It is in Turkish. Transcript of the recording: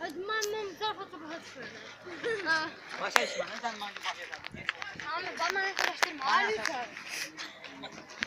Mamam zarfatı bahsediyor. Başa içme, neden ben de başa Ama bana arkadaşlarım ağlıyor.